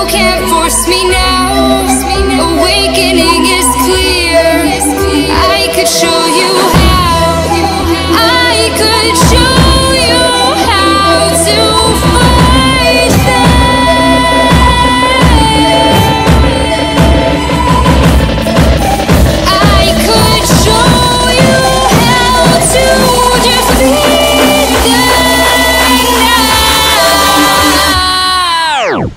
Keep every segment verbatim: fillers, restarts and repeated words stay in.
can't force me now. Awakening is clear. I could show you how. I could show you how to fight them. I could show you how to defeat them now.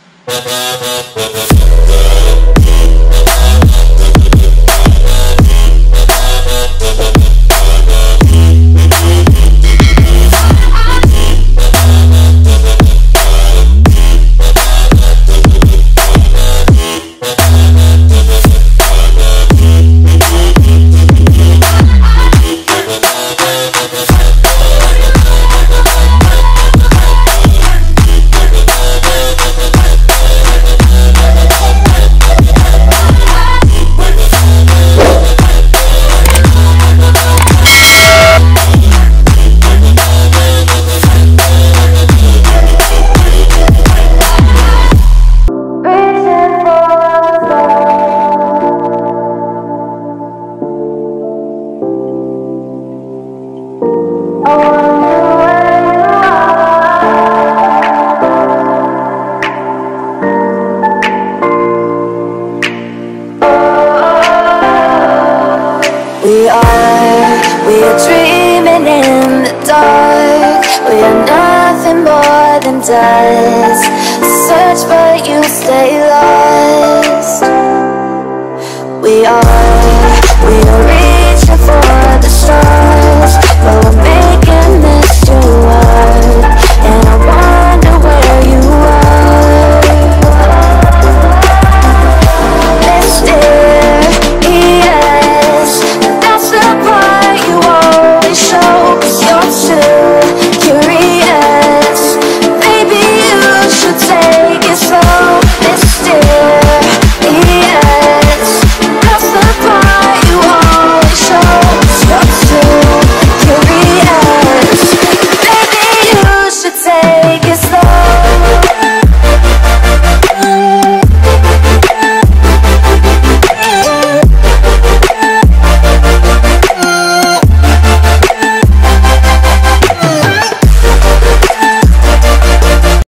We are, we are dreaming in the dark. We are nothing more than dust. Search but you stay lost. We are, we are reaching for